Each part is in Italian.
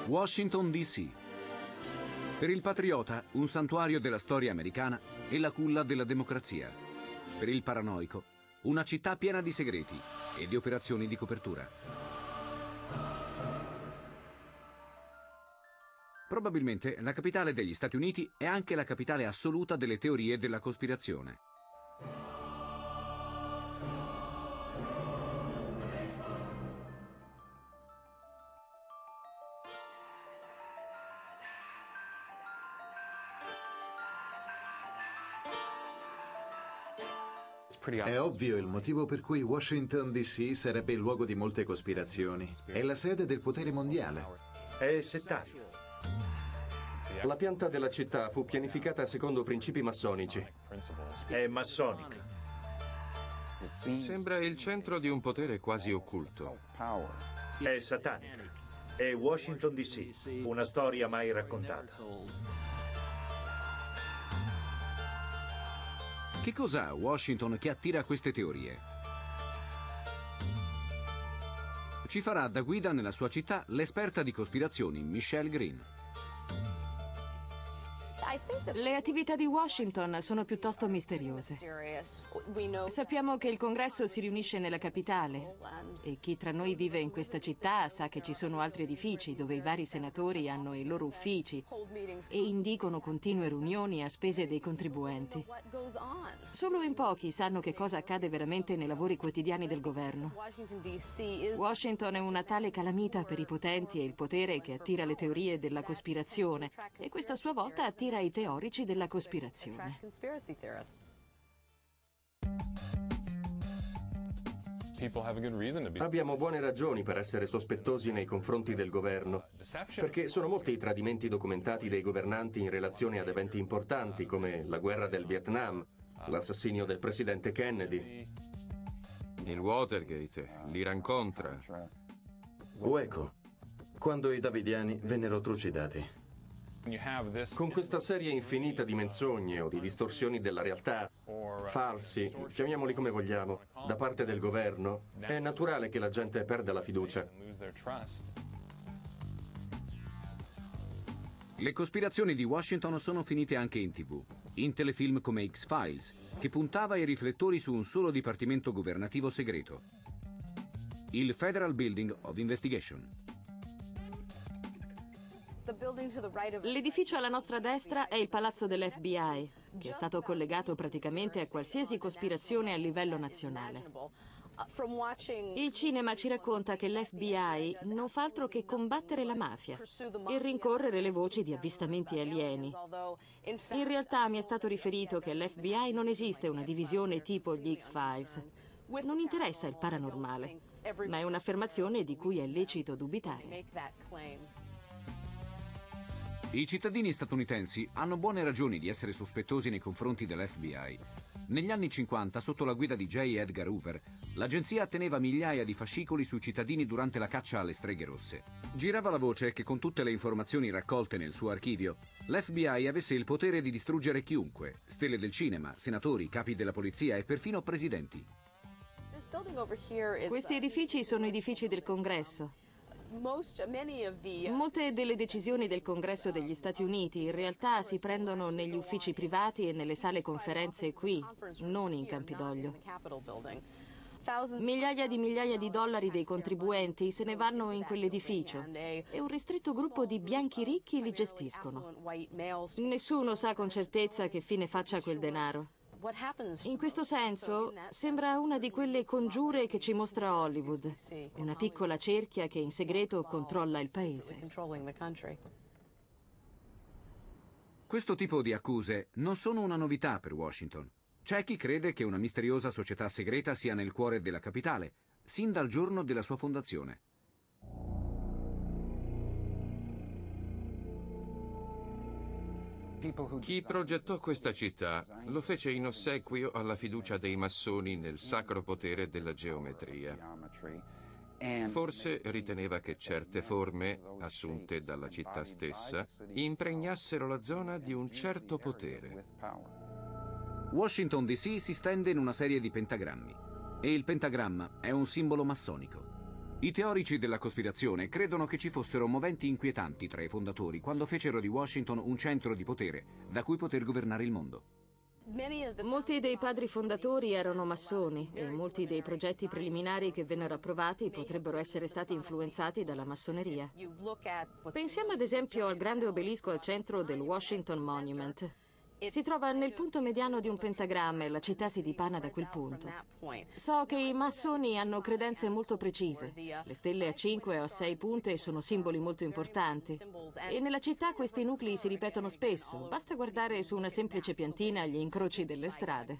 Washington DC. Per il patriota, un santuario della storia americana e la culla della democrazia. Per il paranoico, una città piena di segreti e di operazioni di copertura. Probabilmente la capitale degli Stati Uniti è anche la capitale assoluta delle teorie della cospirazione. È ovvio il motivo per cui Washington DC sarebbe il luogo di molte cospirazioni. È la sede del potere mondiale. È settario. La pianta della città fu pianificata secondo principi massonici. È massonica. Sembra il centro di un potere quasi occulto. È satanica. È Washington DC, una storia mai raccontata. Che cos'ha Washington che attira queste teorie? Ci farà da guida nella sua città l'esperta di cospirazioni Michelle Green. Le attività di Washington sono piuttosto misteriose. Sappiamo che il Congresso si riunisce nella capitale e chi tra noi vive in questa città sa che ci sono altri edifici dove i vari senatori hanno i loro uffici e indicano continue riunioni a spese dei contribuenti. Solo in pochi sanno che cosa accade veramente nei lavori quotidiani del governo. Washington è una tale calamita per i potenti e il potere che attira le teorie della cospirazione e questo a sua volta attira i teorici della cospirazione. Abbiamo buone ragioni per essere sospettosi nei confronti del governo, perché sono molti i tradimenti documentati dei governanti in relazione ad eventi importanti come la guerra del Vietnam, l'assassinio del presidente Kennedy. Il Watergate, l'Iran Contra. Waco, quando i davidiani vennero trucidati. Con questa serie infinita di menzogne o di distorsioni della realtà, falsi, chiamiamoli come vogliamo, da parte del governo, è naturale che la gente perda la fiducia. Le cospirazioni di Washington sono finite anche in TV, in telefilm come X-Files, che puntava i riflettori su un solo dipartimento governativo segreto, il Federal Building of Investigation. L'edificio alla nostra destra è il palazzo dell'FBI, che è stato collegato praticamente a qualsiasi cospirazione a livello nazionale. Il cinema ci racconta che l'FBI non fa altro che combattere la mafia e rincorrere le voci di avvistamenti alieni. In realtà mi è stato riferito che all'FBI non esiste una divisione tipo gli X-Files. Non interessa il paranormale, ma è un'affermazione di cui è lecito dubitare. I cittadini statunitensi hanno buone ragioni di essere sospettosi nei confronti dell'FBI. Negli anni 50, sotto la guida di J. Edgar Hoover, l'agenzia teneva migliaia di fascicoli sui cittadini durante la caccia alle streghe rosse. Girava la voce che con tutte le informazioni raccolte nel suo archivio, l'FBI avesse il potere di distruggere chiunque, stelle del cinema, senatori, capi della polizia e perfino presidenti. Questi edifici sono edifici del Congresso. Molte delle decisioni del Congresso degli Stati Uniti in realtà si prendono negli uffici privati e nelle sale conferenze qui, non in Campidoglio. Migliaia di dollari dei contribuenti se ne vanno in quell'edificio e un ristretto gruppo di bianchi ricchi li gestiscono. Nessuno sa con certezza che fine faccia quel denaro. In questo senso, sembra una di quelle congiure che ci mostra Hollywood, una piccola cerchia che in segreto controlla il paese. Questo tipo di accuse non sono una novità per Washington. C'è chi crede che una misteriosa società segreta sia nel cuore della capitale, sin dal giorno della sua fondazione. Chi progettò questa città lo fece in ossequio alla fiducia dei massoni nel sacro potere della geometria. Forse riteneva che certe forme, assunte dalla città stessa, impregnassero la zona di un certo potere. Washington DC si stende in una serie di pentagrammi e il pentagramma è un simbolo massonico. I teorici della cospirazione credono che ci fossero moventi inquietanti tra i fondatori quando fecero di Washington un centro di potere da cui poter governare il mondo. Molti dei padri fondatori erano massoni e molti dei progetti preliminari che vennero approvati potrebbero essere stati influenzati dalla massoneria. Pensiamo ad esempio al grande obelisco al centro del Washington Monument. Si trova nel punto mediano di un pentagramma e la città si dipana da quel punto. So che i massoni hanno credenze molto precise. Le stelle a 5 o a 6 punte sono simboli molto importanti. E nella città questi nuclei si ripetono spesso. Basta guardare su una semplice piantina gli incroci delle strade.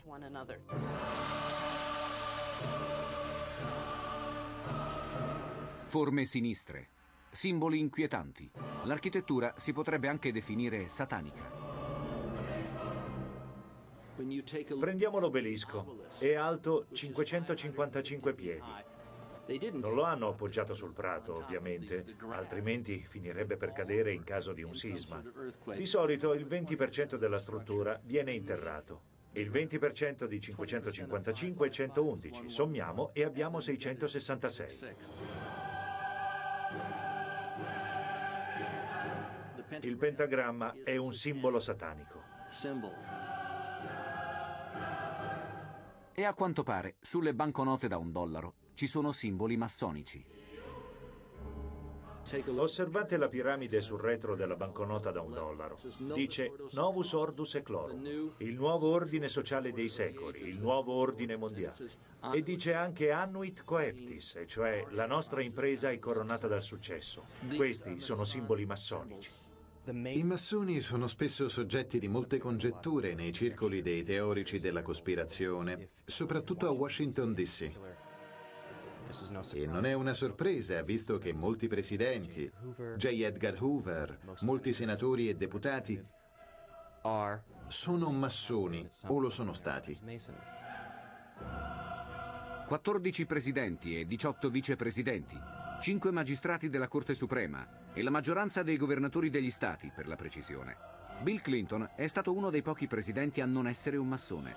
Forme sinistre, simboli inquietanti. L'architettura si potrebbe anche definire satanica. Prendiamo l'obelisco. È alto 555 piedi. Non lo hanno appoggiato sul prato, ovviamente, altrimenti finirebbe per cadere in caso di un sisma. Di solito il 20% della struttura viene interrato. Il 20% di 555 è 111. Sommiamo e abbiamo 666. Il pentagramma è un simbolo satanico. E a quanto pare, sulle banconote da $1 ci sono simboli massonici. Osservate la piramide sul retro della banconota da $1. Dice Novus Ordus Seclorum, il nuovo ordine sociale dei secoli, il nuovo ordine mondiale. E dice anche Annuit Coeptis, e cioè la nostra impresa è coronata dal successo. Questi sono simboli massonici. I massoni sono spesso soggetti di molte congetture nei circoli dei teorici della cospirazione, soprattutto a Washington DC. E non è una sorpresa, visto che molti presidenti, J. Edgar Hoover, molti senatori e deputati sono massoni o lo sono stati. 14 presidenti e 18 vicepresidenti, 5 magistrati della Corte Suprema e la maggioranza dei governatori degli stati, per la precisione. Bill Clinton è stato uno dei pochi presidenti a non essere un massone.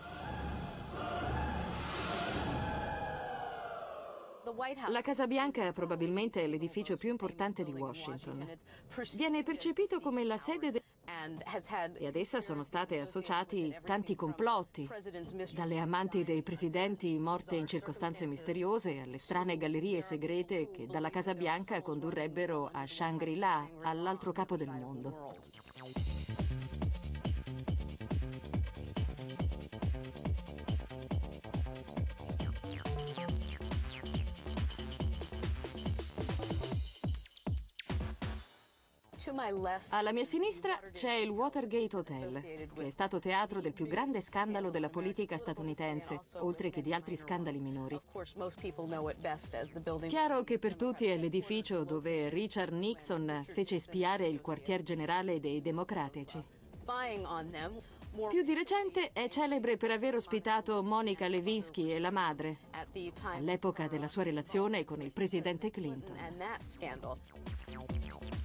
La Casa Bianca probabilmente è l'edificio più importante di Washington. Viene percepito come la sede e ad essa sono state associati tanti complotti, dalle amanti dei presidenti morte in circostanze misteriose alle strane gallerie segrete che dalla Casa Bianca condurrebbero a Shangri-La, all'altro capo del mondo. Alla mia sinistra c'è il Watergate Hotel, che è stato teatro del più grande scandalo della politica statunitense, oltre che di altri scandali minori. Chiaro che per tutti è l'edificio dove Richard Nixon fece spiare il quartier generale dei Democratici. Più di recente è celebre per aver ospitato Monica Lewinsky e la madre, all'epoca della sua relazione con il presidente Clinton.